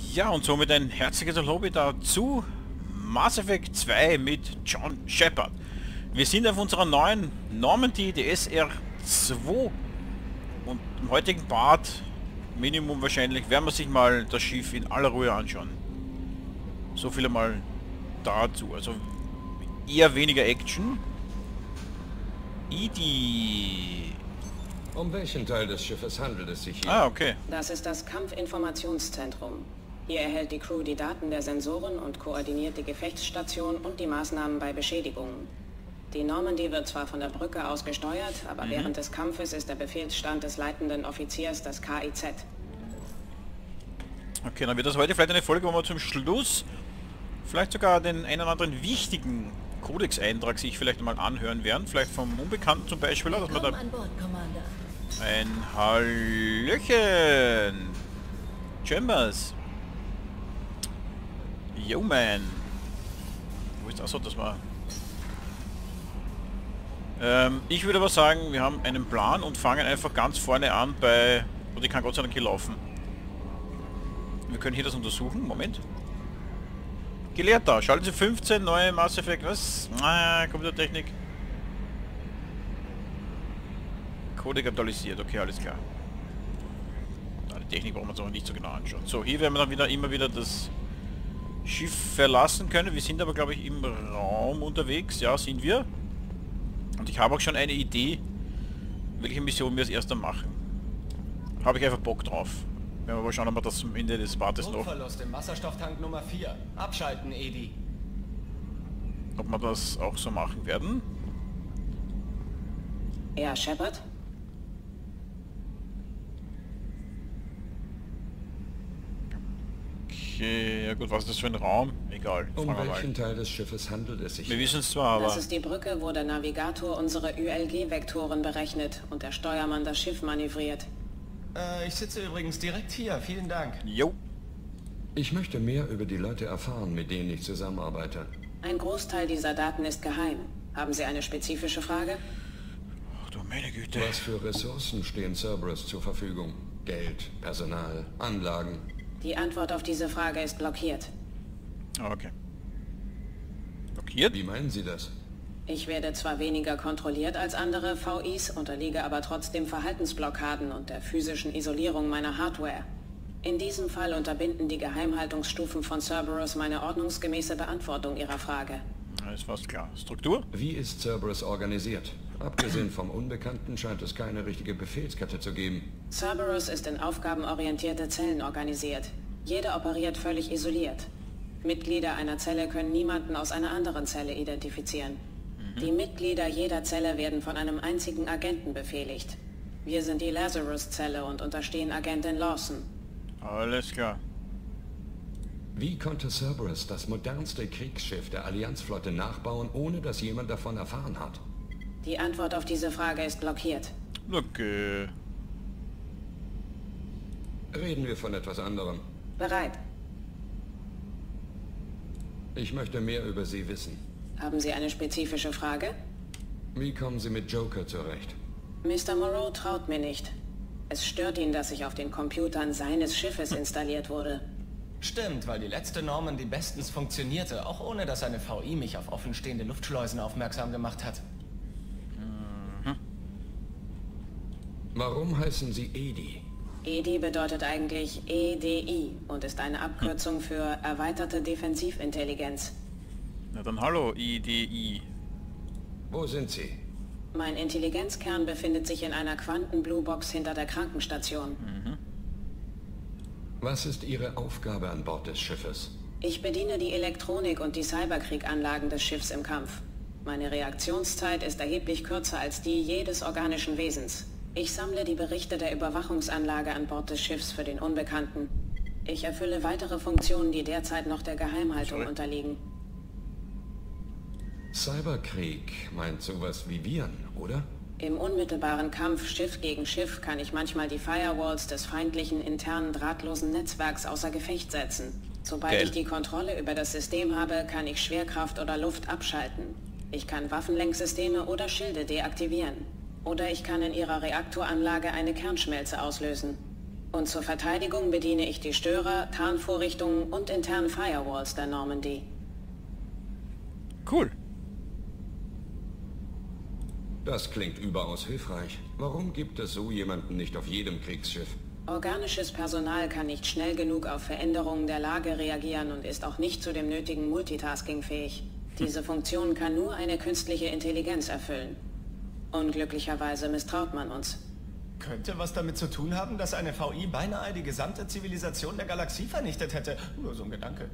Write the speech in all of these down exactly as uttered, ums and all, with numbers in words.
Ja, und somit ein herzliches Lobby dazu Mass Effect zwei mit John Shepard. Wir sind auf unserer neuen Normandy, die S R zwei, und im heutigen Part, Minimum wahrscheinlich, werden wir sich mal das Schiff in aller Ruhe anschauen. So viel einmal dazu, also eher weniger Action. Idi. Um welchen Teil des Schiffes handelt es sich hier? Ah, okay. Das ist das Kampfinformationszentrum. Hier erhält die Crew die Daten der Sensoren und koordiniert die Gefechtsstation und die Maßnahmen bei Beschädigungen. Die Normandy wird zwar von der Brücke aus gesteuert, aber mhm. während des Kampfes ist der Befehlsstand des leitenden Offiziers das K I Z. Okay, dann wird das heute vielleicht eine Folge, wo wir zum Schluss vielleicht sogar den einen oder anderen wichtigen Codex-Eintrag sich vielleicht mal anhören werden. Vielleicht vom Unbekannten zum Beispiel, dass man da... An Bord, Commander. Ein Hallöchen! Chambers! Yo, man! Wo ist das so, dass man... Ähm, ich würde aber sagen, wir haben einen Plan und fangen einfach ganz vorne an bei... Und ich kann Gott sei Dank hier laufen. Wir können hier das untersuchen. Moment. Gelehrter, schalten Sie fünfzehn, neue Mass Effect, was? Ah, Computertechnik. Codec aktualisiert, okay, alles klar. Die Technik brauchen wir uns aber nicht so genau anschauen. So, hier werden wir dann wieder immer wieder das Schiff verlassen können. Wir sind aber, glaube ich, im Raum unterwegs. Ja, sind wir. Und ich habe auch schon eine Idee, welche Mission wir als erster machen. Habe ich einfach Bock drauf. Werden wir aber schauen, ob wir das zum Ende des Partes noch... Druckverlust im Wasserstofftank Nummer vier. Abschalten, Edi. Ob wir das auch so machen werden. Ja, Shepard? Okay, ja gut, was ist das für ein Raum? Egal, um fragen wir welchen mal. Teil des Schiffes handelt es sich Wir hier? wissen es zwar, aber... Das ist die Brücke, wo der Navigator unsere Ü L G-Vektoren berechnet und der Steuermann das Schiff manövriert. Äh, ich sitze übrigens direkt hier. Vielen Dank. Jo. Ich möchte mehr über die Leute erfahren, mit denen ich zusammenarbeite. Ein Großteil dieser Daten ist geheim. Haben Sie eine spezifische Frage? Ach du meine Güte. Was für Ressourcen stehen Cerberus zur Verfügung? Geld, Personal, Anlagen? Die Antwort auf diese Frage ist blockiert. Okay. Blockiert? Wie meinen Sie das? Ich werde zwar weniger kontrolliert als andere V Is, unterliege aber trotzdem Verhaltensblockaden und der physischen Isolierung meiner Hardware. In diesem Fall unterbinden die Geheimhaltungsstufen von Cerberus meine ordnungsgemäße Beantwortung Ihrer Frage. Ja, ist fast klar. Struktur? Wie ist Cerberus organisiert? Abgesehen vom Unbekannten scheint es keine richtige Befehlskette zu geben. Cerberus ist in aufgabenorientierte Zellen organisiert. Jede operiert völlig isoliert. Mitglieder einer Zelle können niemanden aus einer anderen Zelle identifizieren. Die Mitglieder jeder Zelle werden von einem einzigen Agenten befehligt. Wir sind die Lazarus-Zelle und unterstehen Agentin Lawson. Alles klar. Wie konnte Cerberus das modernste Kriegsschiff der Allianzflotte nachbauen, ohne dass jemand davon erfahren hat? Die Antwort auf diese Frage ist blockiert. Okay. Reden wir von etwas anderem. Bereit. Ich möchte mehr über Sie wissen. Haben Sie eine spezifische Frage? Wie kommen Sie mit Joker zurecht? Mister Moreau traut mir nicht. Es stört ihn, dass ich auf den Computern seines Schiffes installiert wurde. Stimmt, weil die letzte Normandy bestens funktionierte, auch ohne dass eine V I mich auf offenstehende Luftschleusen aufmerksam gemacht hat. Warum heißen Sie Edi? Edi bedeutet eigentlich E D I und ist eine Abkürzung für erweiterte Defensivintelligenz. Na dann hallo, I D I. Wo sind Sie? Mein Intelligenzkern befindet sich in einer Quanten-Bluebox hinter der Krankenstation. Mhm. Was ist Ihre Aufgabe an Bord des Schiffes? Ich bediene die Elektronik und die Cyberkrieganlagen des Schiffs im Kampf. Meine Reaktionszeit ist erheblich kürzer als die jedes organischen Wesens. Ich sammle die Berichte der Überwachungsanlage an Bord des Schiffs für den Unbekannten. Ich erfülle weitere Funktionen, die derzeit noch der Geheimhaltung Sorry. unterliegen. Cyberkrieg meint sowas wie Viren, oder? Im unmittelbaren Kampf Schiff gegen Schiff kann ich manchmal die Firewalls des feindlichen internen drahtlosen Netzwerks außer Gefecht setzen. Sobald Geil. ich die Kontrolle über das System habe, kann ich Schwerkraft oder Luft abschalten. Ich kann Waffenlenksysteme oder Schilde deaktivieren. Oder ich kann in ihrer Reaktoranlage eine Kernschmelze auslösen. Und zur Verteidigung bediene ich die Störer, Tarnvorrichtungen und internen Firewalls der Normandy. Cool. Das klingt überaus hilfreich. Warum gibt es so jemanden nicht auf jedem Kriegsschiff? Organisches Personal kann nicht schnell genug auf Veränderungen der Lage reagieren und ist auch nicht zu dem nötigen Multitasking fähig. Diese Funktion kann nur eine künstliche Intelligenz erfüllen. Unglücklicherweise misstraut man uns. Könnte was damit zu tun haben, dass eine V I beinahe die gesamte Zivilisation der Galaxie vernichtet hätte? Nur so ein Gedanke.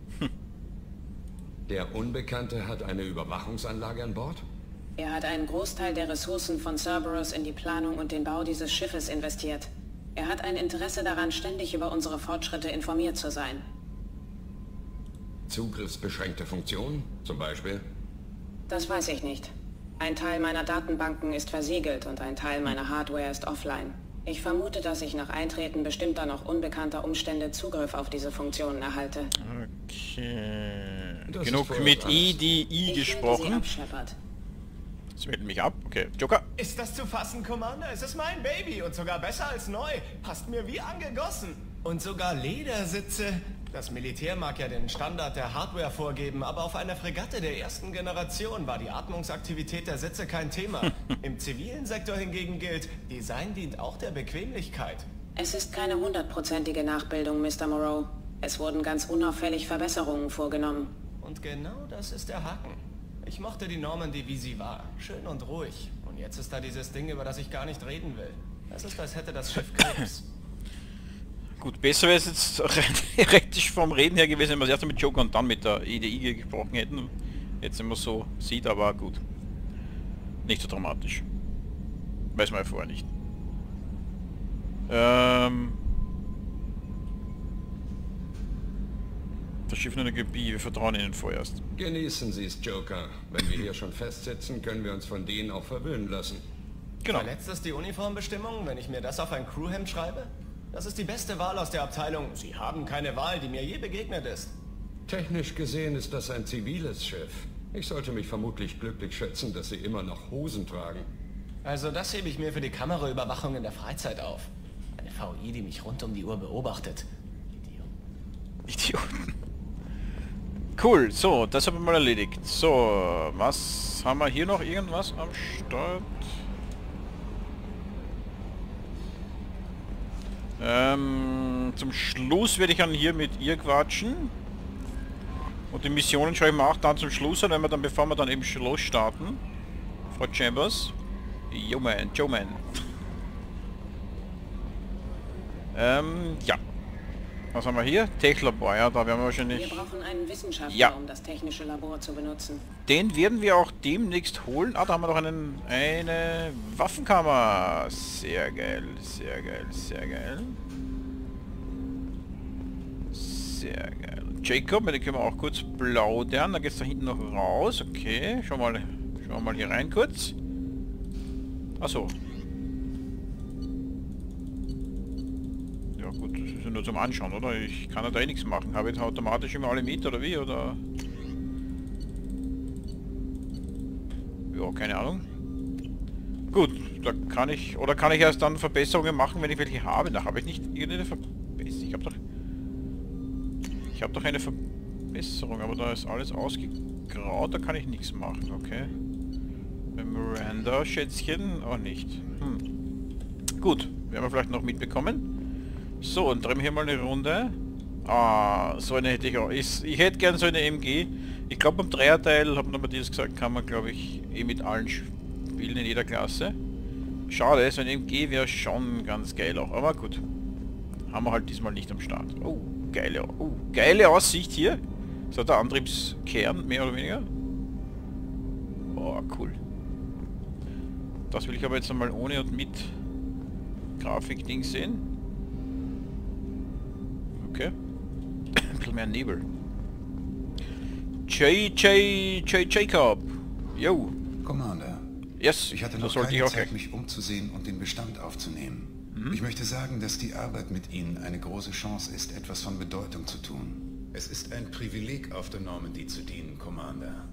Der Unbekannte hat eine Überwachungsanlage an Bord? Er hat einen Großteil der Ressourcen von Cerberus in die Planung und den Bau dieses Schiffes investiert. Er hat ein Interesse daran, ständig über unsere Fortschritte informiert zu sein. Zugriffsbeschränkte Funktionen, zum Beispiel? Das weiß ich nicht. Ein Teil meiner Datenbanken ist versiegelt und ein Teil meiner Hardware ist offline. Ich vermute, dass ich nach Eintreten bestimmter noch unbekannter Umstände Zugriff auf diese Funktionen erhalte. Okay. Das Genug ist mit alles. I D I Ich gesprochen. melde Sie ab, Shepard. Jetzt melden mich ab. Okay, Joker. Ist das zu fassen, Commander? Es ist mein Baby und sogar besser als neu. Passt mir wie angegossen. Und sogar Ledersitze. Das Militär mag ja den Standard der Hardware vorgeben, aber auf einer Fregatte der ersten Generation war die Atmungsaktivität der Sitze kein Thema. Im zivilen Sektor hingegen gilt, Design dient auch der Bequemlichkeit. Es ist keine hundertprozentige Nachbildung, Mister Moreau. Es wurden ganz unauffällig Verbesserungen vorgenommen. Und genau das ist der Haken. Ich mochte die Normandy, wie sie war. Schön und ruhig. Und jetzt ist da dieses Ding, über das ich gar nicht reden will. Es ist, als hätte das Schiff Krebs. Gut, besser wäre es jetzt theoretisch vom Reden her gewesen, wenn wir das erste mit Joker und dann mit der I D I gesprochen hätten. Jetzt immer so sieht, aber gut. Nicht so dramatisch. Weiß man ja vorher nicht. Ähm... Das Schiff nur eine Kopie, wir vertrauen Ihnen vorerst. Genießen Sie es, Joker. Wenn wir hier schon festsitzen, können wir uns von denen auch verwöhnen lassen. Genau. Verletzt es die Uniformbestimmung, wenn ich mir das auf ein Crewhemd schreibe? Das ist die beste Wahl aus der Abteilung. Sie haben keine Wahl, die mir je begegnet ist. Technisch gesehen ist das ein ziviles Schiff. Ich sollte mich vermutlich glücklich schätzen, dass Sie immer noch Hosen tragen. Also das hebe ich mir für die Kameraüberwachung in der Freizeit auf. Eine V I, die mich rund um die Uhr beobachtet. Idioten. Idioten. Cool, so, das haben wir mal erledigt. So, was haben wir hier noch? Irgendwas am Start? Ähm, zum Schluss werde ich dann hier mit ihr quatschen. Und die Missionen schaue ich mir auch dann zum Schluss an, wenn wir dann, bevor wir dann eben Schluss starten. Frau Chambers. Yo man, Joe man. ähm, ja. Was haben wir hier? Techlabor, ja, da werden wir wahrscheinlich... Wir brauchen einen Wissenschaftler, Ja. um das technische Labor zu benutzen. Den werden wir auch demnächst holen. Ah, da haben wir doch einen, eine Waffenkammer. Sehr geil, sehr geil, sehr geil. Sehr geil. Jacob, mit dem können wir auch kurz plaudern. Da geht es da hinten noch raus. Okay, schau mal, schauen wir mal hier rein kurz. Achso. Ja gut, das ist ja nur zum Anschauen, oder? Ich kann ja da eh nichts machen. Habe ich automatisch immer alle mit, oder wie? Oder... Ja, keine Ahnung. Gut, da kann ich... Oder kann ich erst dann Verbesserungen machen, wenn ich welche habe? Da habe ich nicht irgendeine Verbesserung. Ich habe doch... Ich habe doch eine Verbesserung, aber da ist alles ausgegraut, da kann ich nichts machen, okay. Memoranda, Schätzchen, auch nicht. Hm. Gut, werden wir vielleicht noch mitbekommen. So, und drehen wir hier mal eine Runde. Ah, so eine hätte ich auch. Ich, ich hätte gern so eine M G. Ich glaube beim Dreierteil, haben wir das gesagt, kann man glaube ich eh mit allen spielen in jeder Klasse. Schade, so eine M G wäre schon ganz geil auch, aber gut. Haben wir halt diesmal nicht am Start. Oh, geile, oh, geile Aussicht hier. Das hat der Antriebskern, mehr oder weniger. Oh, cool. Das will ich aber jetzt einmal ohne und mit Grafikding sehen. Okay. Ein bisschen mehr Nebel. J J J Jacob. Yo. Commander, Yes, ich hatte das noch sollte ich keine auch Zeit, gleich. mich umzusehen und den Bestand aufzunehmen. Mhm. Ich möchte sagen, dass die Arbeit mit Ihnen eine große Chance ist, etwas von Bedeutung zu tun. Es ist ein Privileg, auf der Normandy zu dienen, Commander.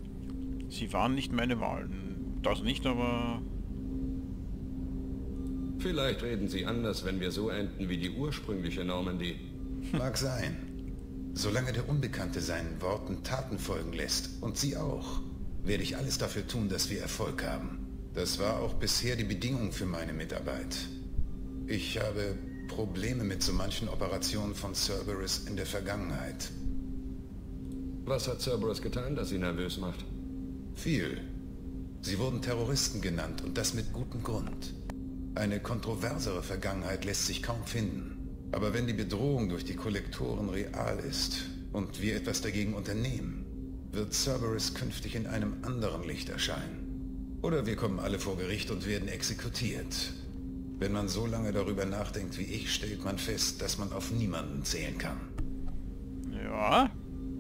Sie waren nicht meine Wahlen. Das nicht, aber... Vielleicht reden sie anders, wenn wir so enden wie die ursprüngliche Normandy. Mag sein. Solange der Unbekannte seinen Worten Taten folgen lässt, und Sie auch, werde ich alles dafür tun, dass wir Erfolg haben. Das war auch bisher die Bedingung für meine Mitarbeit. Ich habe Probleme mit so manchen Operationen von Cerberus in der Vergangenheit. Was hat Cerberus getan, das Sie nervös macht? Viel. Sie wurden Terroristen genannt und das mit gutem Grund. Eine kontroversere Vergangenheit lässt sich kaum finden. Aber wenn die Bedrohung durch die Kollektoren real ist und wir etwas dagegen unternehmen, wird Cerberus künftig in einem anderen Licht erscheinen. Oder wir kommen alle vor Gericht und werden exekutiert. Wenn man so lange darüber nachdenkt wie ich, stellt man fest, dass man auf niemanden zählen kann. Ja.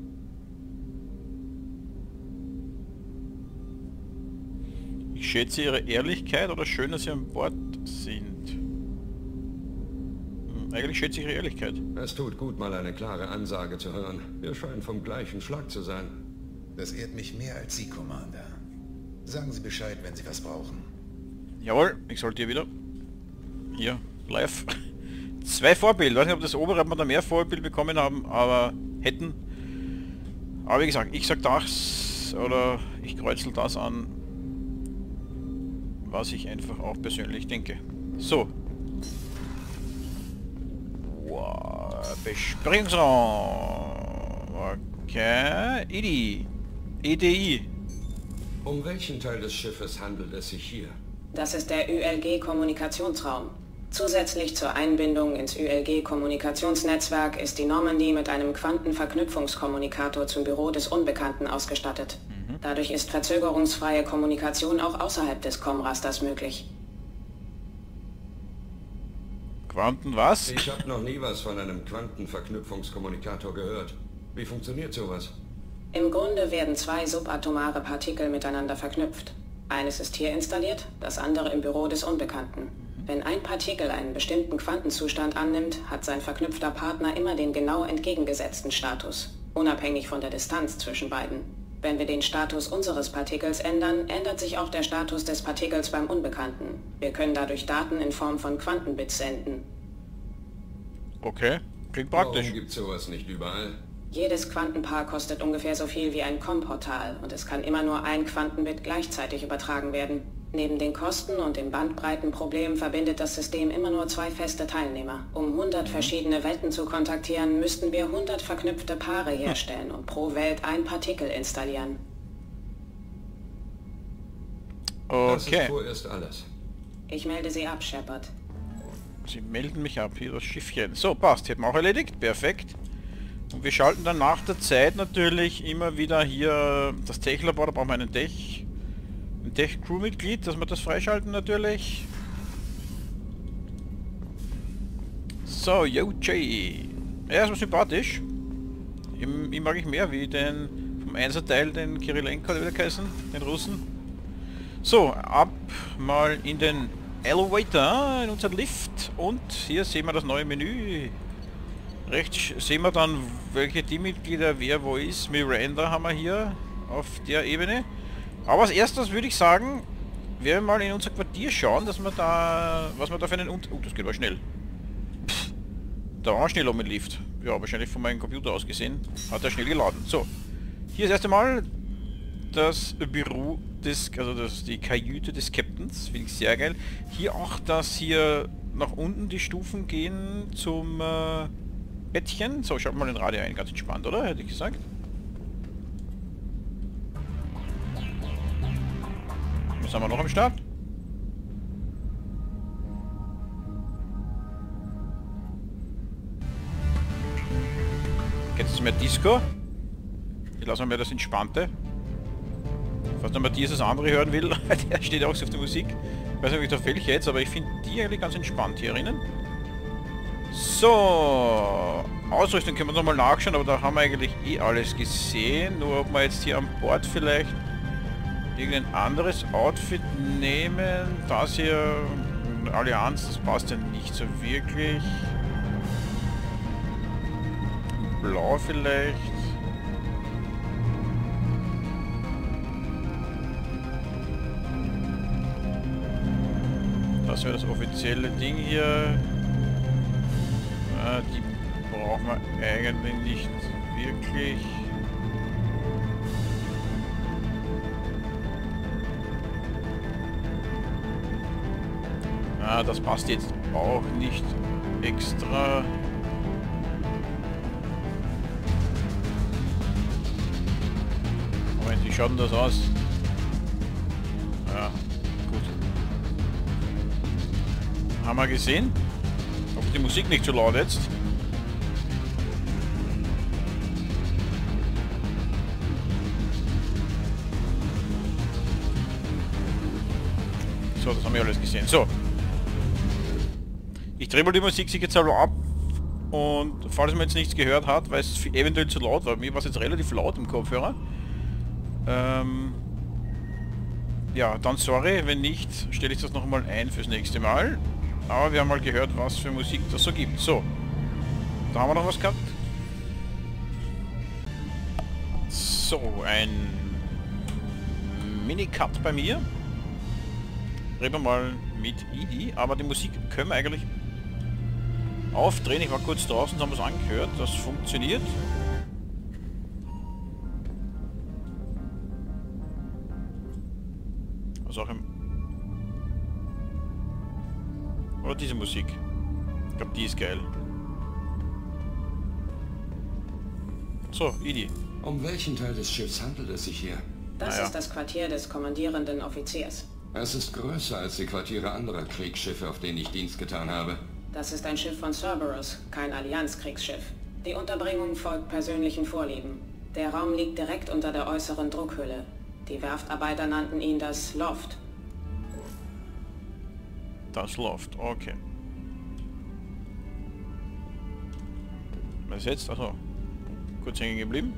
Ich schätze Ihre Ehrlichkeit oder schön, dass Sie an Bord sind. Hm, eigentlich schätze ich Ihre Ehrlichkeit. Es tut gut, mal eine klare Ansage zu hören. Wir scheinen vom gleichen Schlag zu sein. Das ehrt mich mehr als Sie, Commander. Sagen Sie Bescheid, wenn Sie was brauchen. Jawohl, ich sollte hier wieder... Hier, live. Zwei Vorbilder. Ich weiß nicht, ob das obere, ob wir da mehr Vorbild bekommen haben, aber hätten. Aber wie gesagt, ich sag das oder ich kreuzel das an, was ich einfach auch persönlich denke. So. Wow, Besprechungsraum. Okay. E D I. E D I. Um welchen Teil des Schiffes handelt es sich hier? Das ist der Ü L G-Kommunikationsraum. Zusätzlich zur Einbindung ins Ü L G-Kommunikationsnetzwerk ist die Normandy mit einem Quantenverknüpfungskommunikator zum Büro des Unbekannten ausgestattet. Mhm. Dadurch ist verzögerungsfreie Kommunikation auch außerhalb des Com-Rasters möglich. Quanten was? Ich habe noch nie was von einem Quantenverknüpfungskommunikator gehört. Wie funktioniert sowas? Im Grunde werden zwei subatomare Partikel miteinander verknüpft. Eines ist hier installiert, das andere im Büro des Unbekannten. Wenn ein Partikel einen bestimmten Quantenzustand annimmt, hat sein verknüpfter Partner immer den genau entgegengesetzten Status, unabhängig von der Distanz zwischen beiden. Wenn wir den Status unseres Partikels ändern, ändert sich auch der Status des Partikels beim Unbekannten. Wir können dadurch Daten in Form von Quantenbits senden. Okay, klingt praktisch. Warum gibt's sowas nicht überall? Jedes Quantenpaar kostet ungefähr so viel wie ein Com-Portal und es kann immer nur ein Quantenbit gleichzeitig übertragen werden. Neben den Kosten und dem Bandbreitenproblem verbindet das System immer nur zwei feste Teilnehmer. Um hundert verschiedene Welten zu kontaktieren, müssten wir hundert verknüpfte Paare herstellen und pro Welt ein Partikel installieren. Okay. Das ist vorerst alles. Ich melde Sie ab, Shepard. Sie melden mich ab, hier das Schiffchen. So, passt, hätten wir auch erledigt. Perfekt. Und wir schalten dann nach der Zeit natürlich immer wieder hier das Tech-Labor, da brauchen wir einen Tech, ein Tech-Crew-Mitglied, dass wir das freischalten natürlich. So, Yo Jay. Er ist sympathisch. Ihm, ihm mag ich mehr wie den vom Einser-Teil, den Kirilenko, der wieder geheißen, den Russen. So, ab mal in den Elevator, in unseren Lift und hier sehen wir das neue Menü. Rechts sehen wir dann, welche Teammitglieder wer wo ist. Miranda haben wir hier auf der Ebene. Aber als erstes würde ich sagen, werden wir mal in unser Quartier schauen, dass wir da, was wir da für einen... Un oh, das geht aber schnell. Pff, da war schnell um den Lift. Ja, wahrscheinlich von meinem Computer aus gesehen. Hat er schnell geladen. So, hier das erste Mal das Büro des, also das, die Kajüte des Captains. Finde ich sehr geil. Hier auch, dass hier nach unten die Stufen gehen zum... Äh, Bettchen. So, schaut mal den Radio ein. Ganz entspannt, oder? Hätte ich gesagt. Was haben wir noch am Start? Jetzt mehr Disco. Ich lasse mal das Entspannte. Falls noch mal dieses andere hören will, der steht auch so auf der Musik. Ich weiß nicht, ob ich da welche jetzt, aber ich finde die eigentlich ganz entspannt hier drinnen. So, Ausrüstung können wir nochmal nachschauen, aber da haben wir eigentlich eh alles gesehen. Nur ob wir jetzt hier an Bord vielleicht irgendein anderes Outfit nehmen. Das hier, Allianz, das passt ja nicht so wirklich. Blau vielleicht. das wäre das offizielle Ding hier. Ah, die brauchen wir eigentlich nicht wirklich. Ah, das passt jetzt auch nicht extra. Moment, wie schaut denn das aus? Ja, gut. Haben wir gesehen? Ob die Musik nicht zu laut jetzt? So, das haben wir alles gesehen. So. Ich drehe mal die Musik sich jetzt aber ab. Und falls man jetzt nichts gehört hat, weil es eventuell zu laut war, mir war es jetzt relativ laut im Kopfhörer. Ähm, ja, dann sorry, wenn nicht, stelle ich das nochmal ein fürs nächste Mal. Aber wir haben mal gehört, was für Musik das so gibt. So, da haben wir noch was gehabt. So, ein Mini-Cut bei mir. Reden wir mal mit Edie, aber die Musik können wir eigentlich aufdrehen. Ich war kurz draußen, haben wir es angehört, das funktioniert. Also auch im... Oder diese Musik. Ich glaube, die ist geil. So, Edie. Um welchen Teil des Schiffs handelt es sich hier? Das Naja. ist das Quartier des kommandierenden Offiziers. Es ist größer als die Quartiere anderer Kriegsschiffe, auf denen ich Dienst getan habe. Das ist ein Schiff von Cerberus, kein Allianz-Kriegsschiff. Die Unterbringung folgt persönlichen Vorlieben. Der Raum liegt direkt unter der äußeren Druckhülle. Die Werftarbeiter nannten ihn das Loft. Das läuft, okay. Was jetzt? Also kurz hängen geblieben.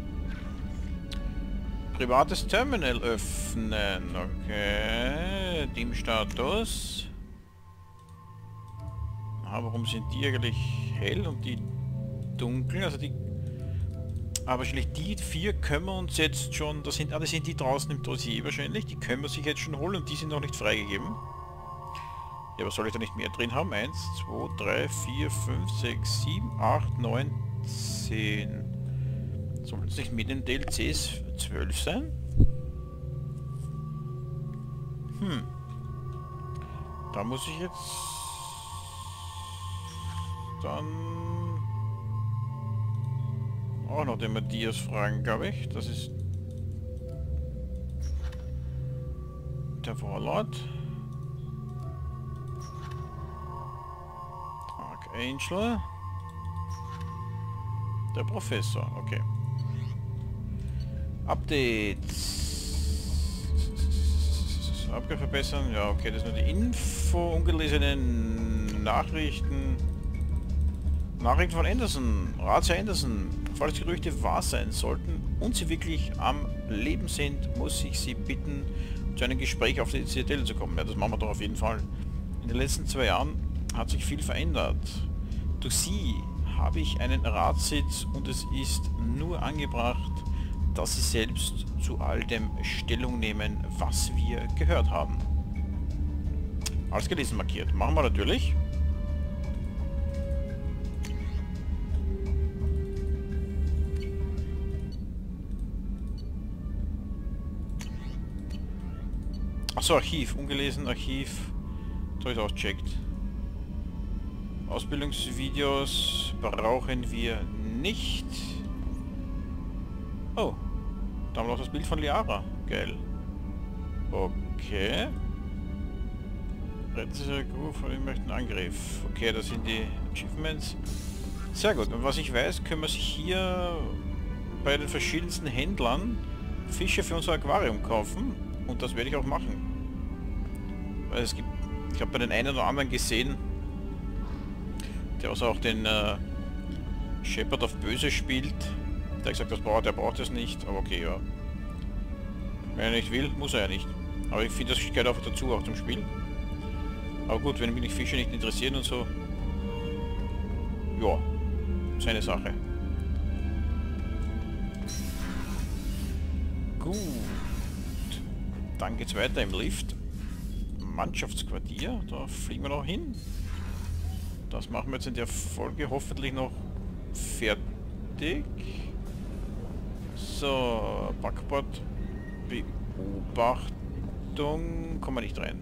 Privates Terminal öffnen. Okay. Teamstatus. Ah, warum sind die eigentlich hell und die dunkel? Also die... Aber wahrscheinlich die vier können wir uns jetzt schon... Das sind, ah, das sind die draußen im Dossier wahrscheinlich. Die können wir sich jetzt schon holen und die sind noch nicht freigegeben. Ja, was soll ich da nicht mehr drin haben? eins, zwei, drei, vier, fünf, sechs, sieben, acht, neun, zehn. Soll es nicht mit den D L Cs zwölf sein? Hm. Da muss ich jetzt... Dann... Auch noch den Matthias fragen, glaube ich. Das ist... Der Warlord. Archangel. Der Professor, okay. Updates. Abgabe verbessern. Ja, okay, das sind nur die Info, ungelesenen Nachrichten. Nachrichten von Anderson. Ratsherr Anderson. Falls die Gerüchte wahr sein sollten und sie wirklich am Leben sind, muss ich Sie bitten, zu einem Gespräch auf die Zitadelle zu kommen. Ja, das machen wir doch auf jeden Fall. In den letzten zwei Jahren hat sich viel verändert. Durch Sie habe ich einen Ratssitz und es ist nur angebracht, dass Sie selbst zu all dem Stellung nehmen, was wir gehört haben. Alles gelesen markiert. Machen wir natürlich. Achso, Archiv. Ungelesen, Archiv. Da habe ich auch gecheckt. Ausbildungsvideos brauchen wir nicht. Oh, da haben wir noch das Bild von Liara. Geil. Okay. Retten Sie Ihre Crew vor dem möchten Angriff. Okay, das sind die Achievements. Sehr gut. Und was ich weiß, können wir sich hier bei den verschiedensten Händlern Fische für unser Aquarium kaufen. Und das werde ich auch machen. Weil es gibt, ich habe bei den einen oder anderen gesehen, der also auch den äh, Shepherd of Böse spielt. Der hat gesagt, das braucht, der braucht es nicht, aber okay, ja. Wenn er nicht will, muss er ja nicht. Aber ich finde, das gehört auch dazu, auch zum Spiel. Aber gut, wenn mich Fische nicht interessieren und so, ja, seine Sache. Gut. Dann geht's weiter im Lift. Mannschaftsquartier. Da fliegen wir noch hin. Das machen wir jetzt in der Folge hoffentlich noch fertig. So, Backbord. Beobachtung. Kommen wir nicht rein.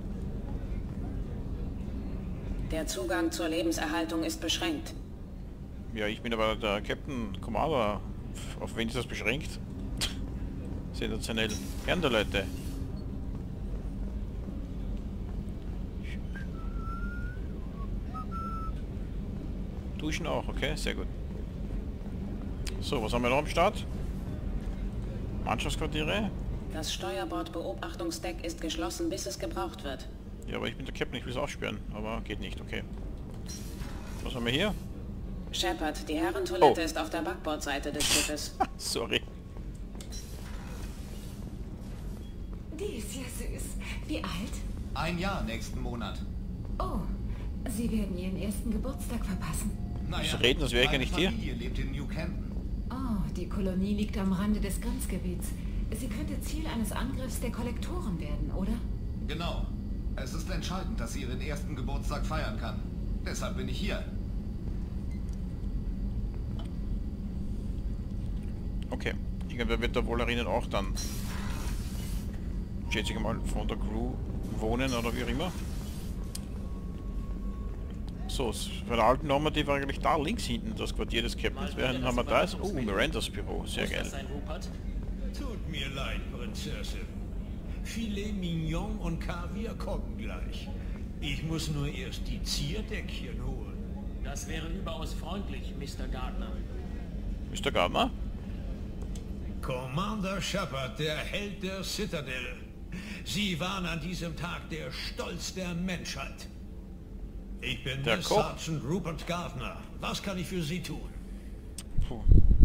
Der Zugang zur Lebenserhaltung ist beschränkt. Ja, ich bin aber der Captain Commander. Auf wen ist das beschränkt? Sensationell. Gern der Leute. Duschen auch, okay, sehr gut. So, was haben wir noch am Start? Mannschaftsquartiere. Das Steuerbordbeobachtungsdeck ist geschlossen, bis es gebraucht wird. Ja, aber ich bin der Captain, ich will es aussperren, aber geht nicht, okay. Was haben wir hier? Shepard, die Herrentoilette Oh. ist auf der Backbordseite des Schiffes. Sorry. Die ist ja süß. Wie alt? Ein Jahr nächsten Monat. Oh, Sie werden Ihren ersten Geburtstag verpassen. Naja, reden, das wäre ich ja nicht hier. Meine Familie lebt in New Canton. Oh, die Kolonie liegt am Rande des Grenzgebiets. Sie könnte Ziel eines Angriffs der Kollektoren werden, oder? Genau. Es ist entscheidend, dass sie ihren ersten Geburtstag feiern kann. Deshalb bin ich hier. Okay. Irgendwer wird da wohl erinnern auch dann, schätze ich mal, von der Crew wohnen oder wie auch immer. So, für den alten Normandy war eigentlich da links hinten das Quartier des Captains. Während haben wir da ist. Oh, Mirandas Büro, sehr geil. Tut mir leid, Prinzessin. Filet Mignon und Kaviar kommen gleich. Ich muss nur erst die Zierdeckchen holen. Das wäre überaus freundlich, Mister Gardner. Mister Gardner? Commander Shepard, der Held der Citadel. Sie waren an diesem Tag der Stolz der Menschheit. Ich bin Der Miss Koch. Sergeant Rupert Gardner. Was kann ich für Sie tun? Puh.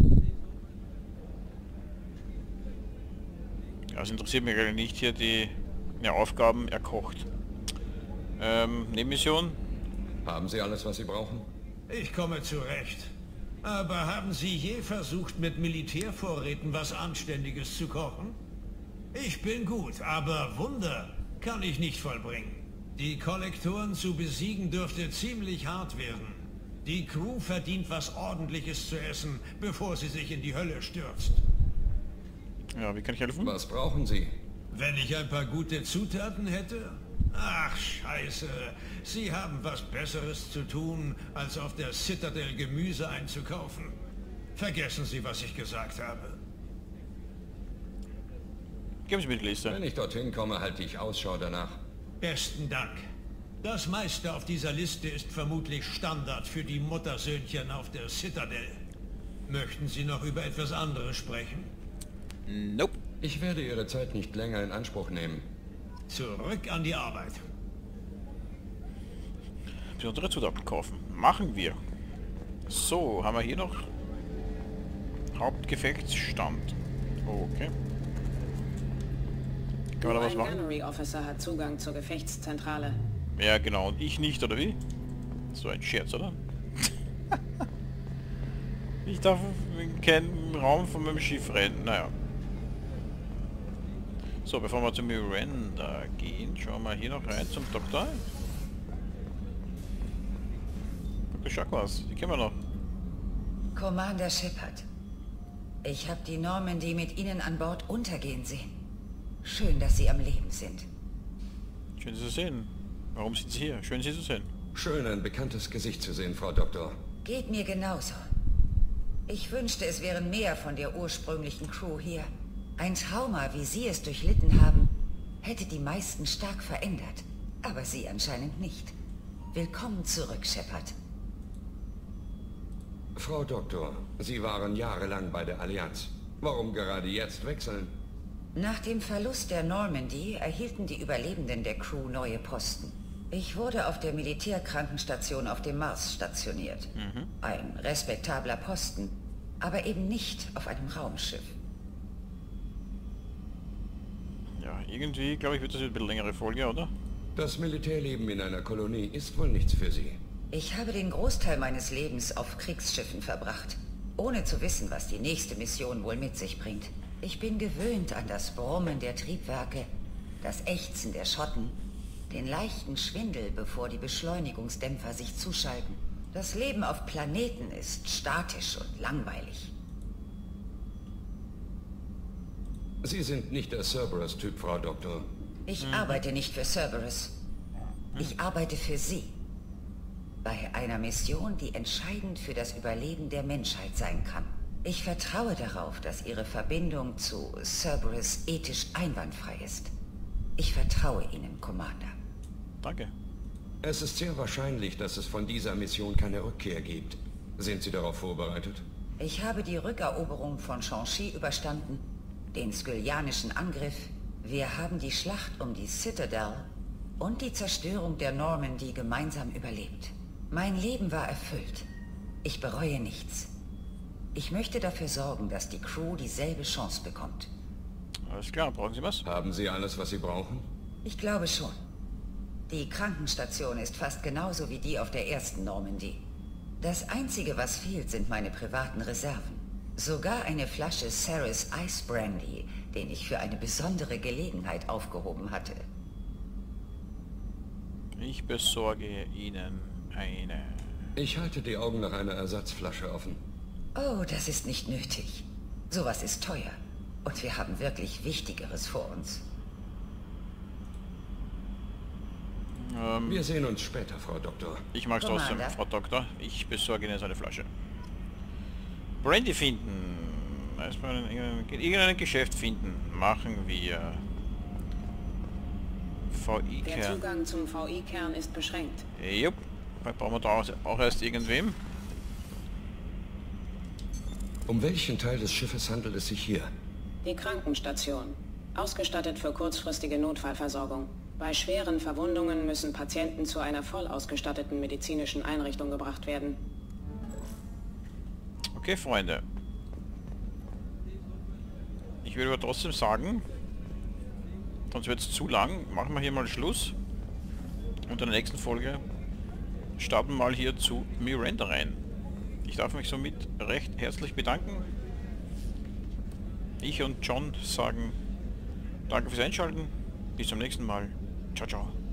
Ja, es interessiert mich eigentlich nicht hier die ja, Aufgaben erkocht. Ähm, Nebenmission? Haben Sie alles, was Sie brauchen? Ich komme zurecht. Aber haben Sie je versucht, mit Militärvorräten was Anständiges zu kochen? Ich bin gut, aber Wunder kann ich nicht vollbringen. Die Kollektoren zu besiegen dürfte ziemlich hart werden. Die Crew verdient was Ordentliches zu essen, bevor sie sich in die Hölle stürzt. Ja, wie kann ich helfen? Was brauchen Sie? Wenn ich ein paar gute Zutaten hätte? Ach, scheiße. Sie haben was Besseres zu tun, als auf der Citadel Gemüse einzukaufen. Vergessen Sie, was ich gesagt habe. Geben Sie mir die Liste. Wenn ich dorthin komme, halte ich Ausschau danach. Besten Dank. Das meiste auf dieser Liste ist vermutlich Standard für die Muttersöhnchen auf der Citadel. Möchten Sie noch über etwas anderes sprechen? Nope. Ich werde Ihre Zeit nicht länger in Anspruch nehmen. Zurück an die Arbeit. Besondere Zutaten kaufen. Machen wir. So, haben wir hier noch Hauptgefechtsstand. Okay. Kann man da was Nur ein machen? Gunnery Officer hat Zugang zur Gefechtszentrale. Ja, genau. Und ich nicht, oder wie? So ein Scherz, oder? Ich darf in keinen Raum von meinem Schiff rennen. Naja. So, bevor wir zu Miranda gehen, schauen wir hier noch rein zum Doktor. Doktor Chakwas, die kennen wir noch. Commander Shepard, ich habe die Normandy mit Ihnen an Bord untergehen sehen. Schön, dass Sie am Leben sind. Schön, Sie zu sehen. Warum sind Sie hier? Schön, Sie zu sehen. Schön, ein bekanntes Gesicht zu sehen, Frau Doktor. Geht mir genauso. Ich wünschte, es wären mehr von der ursprünglichen Crew hier. Ein Trauma, wie Sie es durchlitten haben, hätte die meisten stark verändert. Aber Sie anscheinend nicht. Willkommen zurück, Shepard. Frau Doktor, Sie waren jahrelang bei der Allianz. Warum gerade jetzt wechseln? Nach dem Verlust der Normandy erhielten die Überlebenden der Crew neue Posten. Ich wurde auf der Militärkrankenstation auf dem Mars stationiert. Mhm. Ein respektabler Posten, aber eben nicht auf einem Raumschiff. Ja, irgendwie, glaube ich, wird das jetzt ein bisschen längere Folge, oder? Das Militärleben in einer Kolonie ist wohl nichts für Sie. Ich habe den Großteil meines Lebens auf Kriegsschiffen verbracht, ohne zu wissen, was die nächste Mission wohl mit sich bringt. Ich bin gewöhnt an das Brummen der Triebwerke, das Ächzen der Schotten Den leichten Schwindel, bevor die Beschleunigungsdämpfer sich zuschalten. Das Leben auf Planeten ist statisch und langweilig. Sie sind nicht der Cerberus-Typ, Frau Doktor. Ich Mhm. arbeite nicht für Cerberus. Ich arbeite für Sie. Bei einer Mission, die entscheidend für das Überleben der Menschheit sein kann. Ich vertraue darauf, dass Ihre Verbindung zu Cerberus ethisch einwandfrei ist. Ich vertraue Ihnen, Commander. Danke. Es ist sehr wahrscheinlich, dass es von dieser Mission keine Rückkehr gibt. Sind Sie darauf vorbereitet? Ich habe die Rückeroberung von Shang-Chi überstanden, den skylianischen Angriff. Wir haben die Schlacht um die Citadel und die Zerstörung der Normandy gemeinsam überlebt. Mein Leben war erfüllt. Ich bereue nichts. Ich möchte dafür sorgen, dass die Crew dieselbe Chance bekommt. Alles klar, brauchen Sie was? Haben Sie alles, was Sie brauchen? Ich glaube schon. Die Krankenstation ist fast genauso wie die auf der ersten Normandy. Das Einzige, was fehlt, sind meine privaten Reserven. Sogar eine Flasche Ceres Ice Brandy, den ich für eine besondere Gelegenheit aufgehoben hatte. Ich besorge Ihnen eine. Ich halte die Augen nach einer Ersatzflasche offen. Oh, das ist nicht nötig. Sowas ist teuer. Und wir haben wirklich Wichtigeres vor uns. Ähm, Wir sehen uns später, Frau Doktor. ich mag's trotzdem, Commander. Frau Doktor. Ich besorge Ihnen so eine Flasche. Brandy finden. Erstmal in irgendein Geschäft finden. Machen wir. Der V I-Kern. Zugang zum V I-Kern ist beschränkt. Jupp. Vielleicht brauchen wir da auch erst irgendwem. Um welchen Teil des Schiffes handelt es sich hier? Die Krankenstation. Ausgestattet für kurzfristige Notfallversorgung. Bei schweren Verwundungen müssen Patienten zu einer voll ausgestatteten medizinischen Einrichtung gebracht werden. Okay, Freunde. Ich würde aber trotzdem sagen, sonst wird es zu lang. Machen wir hier mal Schluss. Und in der nächsten Folge starten wir mal hier zu Miranda rein. Ich darf mich somit recht herzlich bedanken. Ich und John sagen danke fürs Einschalten. Bis zum nächsten Mal. Ciao, ciao.